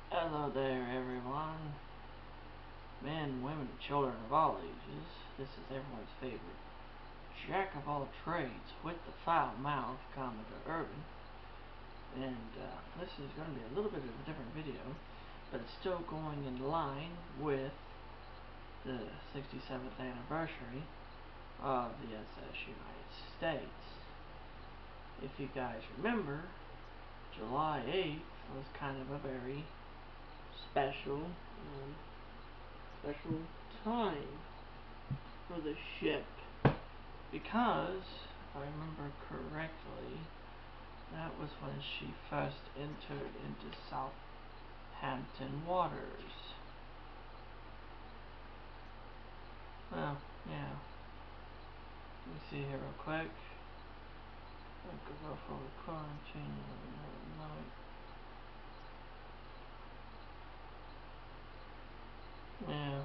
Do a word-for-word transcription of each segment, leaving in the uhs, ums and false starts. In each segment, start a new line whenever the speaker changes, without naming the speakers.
Hello there, everyone. Men, women, children of all ages. This is everyone's favorite Jack of all trades with the foul mouth, Commodore Urban. And uh, this is going to be a little bit of a different video, but it's still going in line with the sixty-seventh anniversary of the S S United States. If you guys remember, July eighth was kind of a very special um, special time for the ship, because if I remember correctly, that was when she first entered into Southampton waters. Well, yeah. Let me see here real quick. I could go for quarantine at night. Yeah.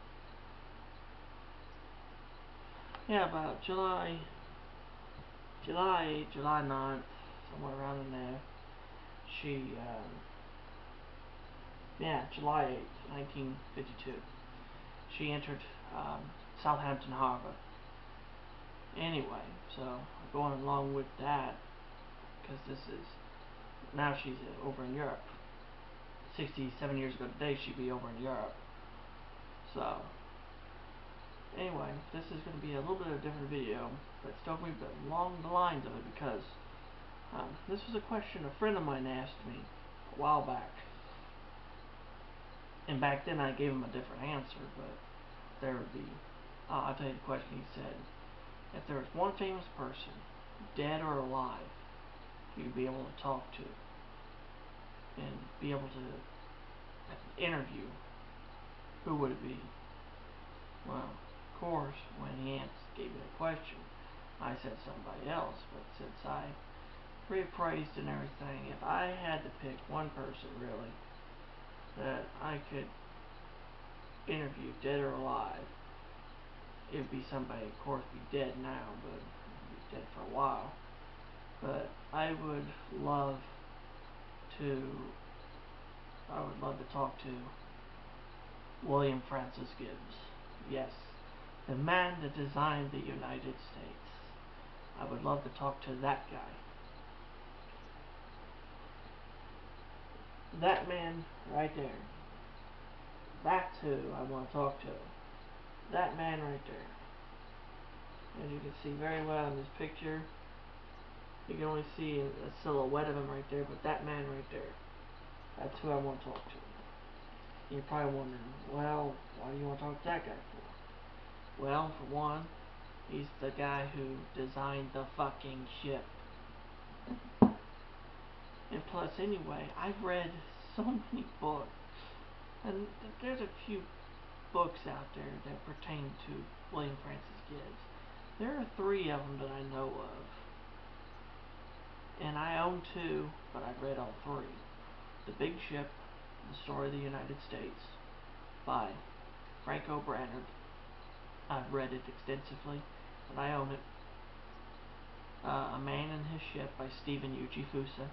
Yeah, about July, July eighth, July ninth, somewhere around in there. She, um, yeah, July eighth, nineteen fifty-two. She entered um, Southampton Harbor. Anyway, so going along with that, because this is, now she's over in Europe. sixty-seven years ago today, she'd be over in Europe. So, anyway, this is going to be a little bit of a different video, but still going to be along the lines of it, because um, this was a question a friend of mine asked me a while back. And back then I gave him a different answer, but there would be, uh, I'll tell you the question. He said, if there was one famous person, dead or alive, you'd be able to talk to and be able to interview, who would it be? Well, of course, when he answered, gave me the question, I said somebody else, but since I reappraised and everything, if I had to pick one person, really, that I could interview, dead or alive, it would be somebody, of course, be dead now, but be dead for a while. But I would love to, I would love to talk to William Francis Gibbs. Yes, the man that designed the United States. I would love to talk to that guy. That man right there. That's who I want to talk to. That man right there. As you can see very well in this picture, you can only see a silhouette of him right there, but that man right there, that's who I want to talk to. You're probably wondering, well, why do you want to talk to that guy for? Well, for one, he's the guy who designed the fucking ship. And plus, anyway, I've read so many books, and there's a few books out there that pertain to William Francis Gibbs. There are three of them that I know of, and I own two, but I've read all three. The Big Ship, The Story of the United States, by Frank O'Brannard. I've read it extensively, and I own it. Uh, A Man and His Ship by Stephen Uchifusa.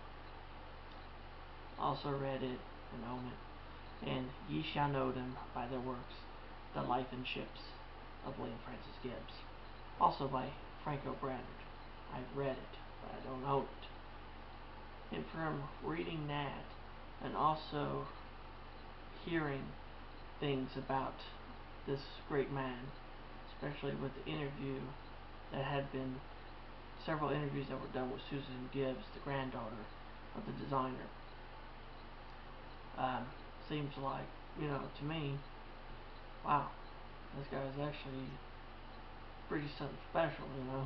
Also read it and own it. And Ye Shall Know Them by their works, The Life and Ships of William Francis Gibbs. Also by Frank O'Brannard. I've read it, but I don't own it. And from reading that, and also hearing things about this great man, especially with the interview that had been, several interviews that were done with Susan Gibbs, the granddaughter of the designer. Um, seems like, you know, to me, wow, this guy's actually pretty something special, you know.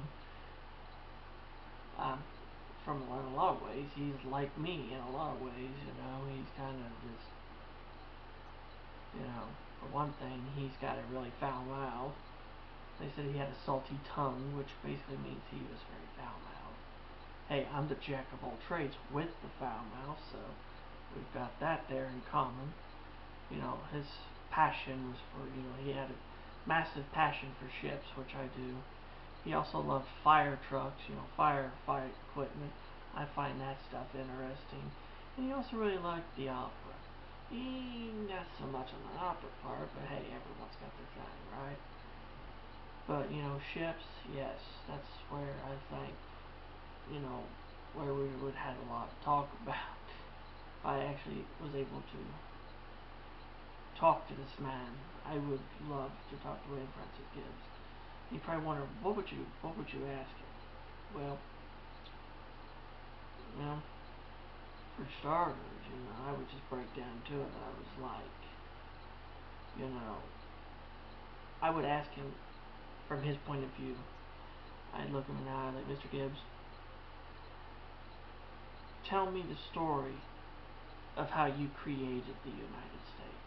Um, from in a lot of ways, he's like me in a lot of ways, you know. He's kind of just, you know, for one thing, he's got a really foul mouth. They said he had a salty tongue, which basically means he was very foul-mouthed. Hey, I'm the jack of all trades with the foul mouth, so we've got that there in common. You know, his passion was for, you know, he had a massive passion for ships, which I do. He also loved fire trucks, you know, firefight equipment. I find that stuff interesting. And he also really liked the opera. he not so much on the upper part, but hey, everyone's got their thing, right? But, you know, ships, yes, that's where I think, you know, where we would have a lot to talk about. I actually was able to talk to this man. I would love to talk to William Francis Gibbs. You probably wonder, what would you, what would you ask him? Well, you know, for starters, you know, I would just break down to it. I was like, you know, I would ask him from his point of view. I'd look him in the eye like, Mister Gibbs, tell me the story of how you created the United States.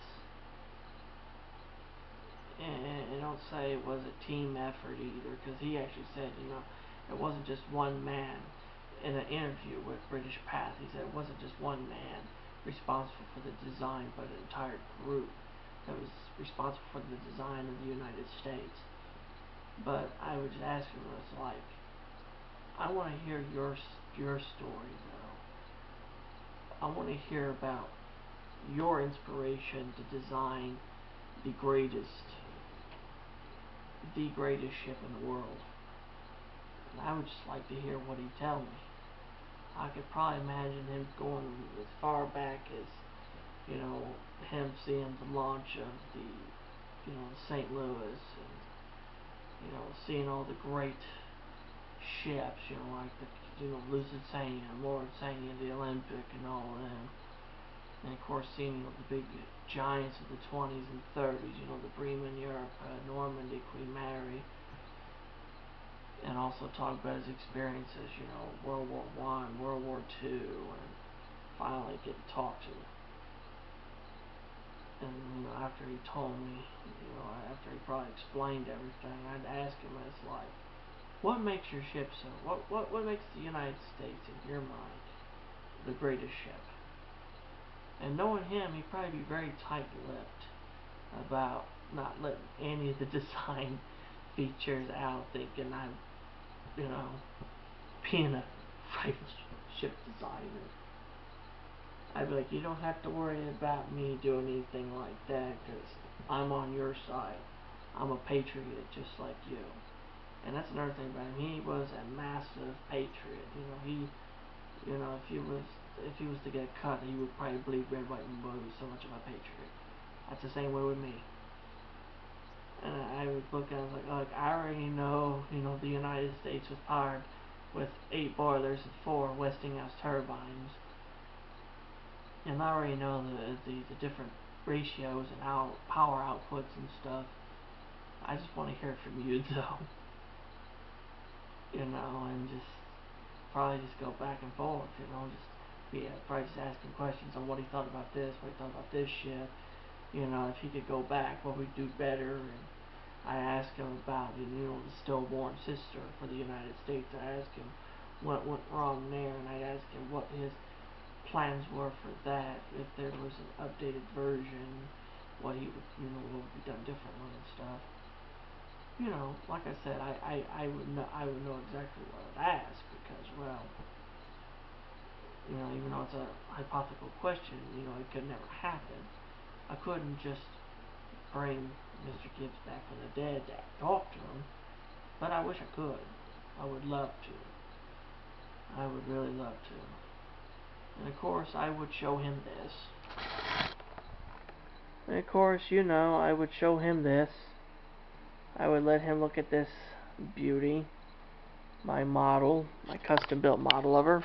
And, and don't say it was a team effort either, because he actually said, you know, it wasn't just one man. In an interview with British Path, he said it wasn't just one man responsible for the design, but an entire group that was responsible for the design of the United States. But I would just ask him, was like, I want to hear your your story though. I want to hear about your inspiration to design the greatest, the greatest ship in the world. And I would just like to hear what he'd tell me. I could probably imagine him going as far back as, you know, him seeing the launch of the, you know, Saint Louis, and, you know, seeing all the great ships, you know, like the, you know, Lusitania, Mauritania, the Olympic, and all of them. And of course, seeing, you know, the big giants of the twenties and thirties, you know, the Bremen, Europe, uh, Normandy, Queen Mary. And also talk about his experiences, you know, World War One, World War Two, and finally get to talk to him. And, you know, after he told me, you know, after he probably explained everything, I'd ask him, as like, what makes your ship so, what, what, what makes the United States, in your mind, the greatest ship? And knowing him, he'd probably be very tight-lipped about not letting any of the design features out, thinking I, you know, being a private ship designer. I'd be like, you don't have to worry about me doing anything like that, because I'm on your side. I'm a patriot just like you. And that's another thing about him. He was a massive patriot. You know, he, you know, if he was, if he was to get cut, he would probably bleed red, white, and blue. He's so much of a patriot. That's the same way with me. And I would look at it like, like, I already know, you know, the United States was powered with eight boilers and four Westinghouse turbines. And I already know the, the, the different ratios and out, power outputs and stuff. I just want to hear it from you, though. You know, and just probably just go back and forth, you know, just be, uh, probably just asking questions on what he thought about this, what he thought about this shit. You know, if he could go back, what we'd do better. And I asked him about, you know, the stillborn sister for the United States. I asked him what went wrong there, and I asked him what his plans were for that, if there was an updated version, what he would, you know, what would be done differently and stuff. You know, like I said, I, I, I would know I would know exactly what I'd ask, because, well, you know, even though it's a hypothetical question, you know, it could never happen. I couldn't just bring Mister Gibbs back from the dead to talk to him, but I wish I could. I would love to. I would really love to. And of course, I would show him this. And of course, you know, I would show him this. I would let him look at this beauty, my model, my custom built model of her.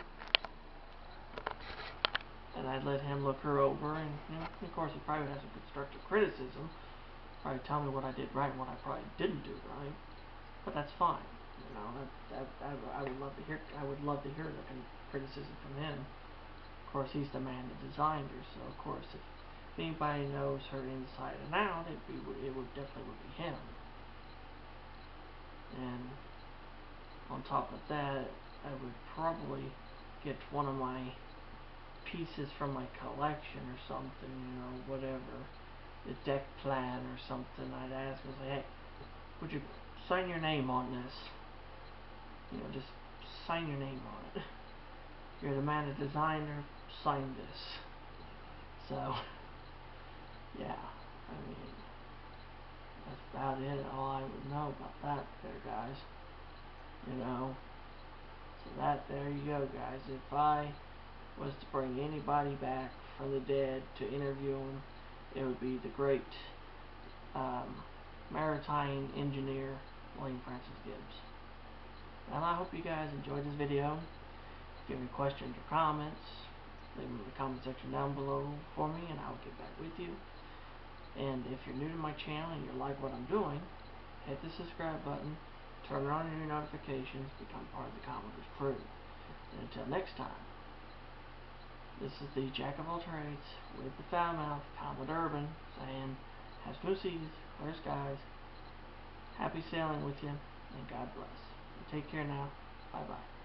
And I'd let him look her over, and, you know, of course, he probably would have some constructive criticism. Probably tell me what I did right and what I probably didn't do right. But that's fine. You know, that, that, I, I would love to hear. I would love to hear the criticism from him. Of course, he's the man that designed her, so of course, if anybody knows her inside and out, it'd be, it would definitely would be him. And on top of that, I would probably get one of my pieces from my collection or something, you know, whatever, the deck plan or something. I'd ask him, say, hey, would you sign your name on this? You know, just sign your name on it. You're the man that designed her, sign this. So, yeah, I mean, that's about it. All I would know about that there, guys. You know, so that, there you go, guys. If I was to bring anybody back from the dead to interview him, it would be the great um, maritime engineer, William Francis Gibbs. And I hope you guys enjoyed this video. If you have any questions or comments, leave them in the comment section down below for me, and I'll get back with you. And if you're new to my channel and you like what I'm doing, hit the subscribe button, turn on your notifications, become part of the Commodore's crew. And until next time, this is the Jack of all trades with the foul mouth, Commodore Urban, saying, have smooth seas, clear skies, happy sailing with you, and God bless. Take care now. Bye bye.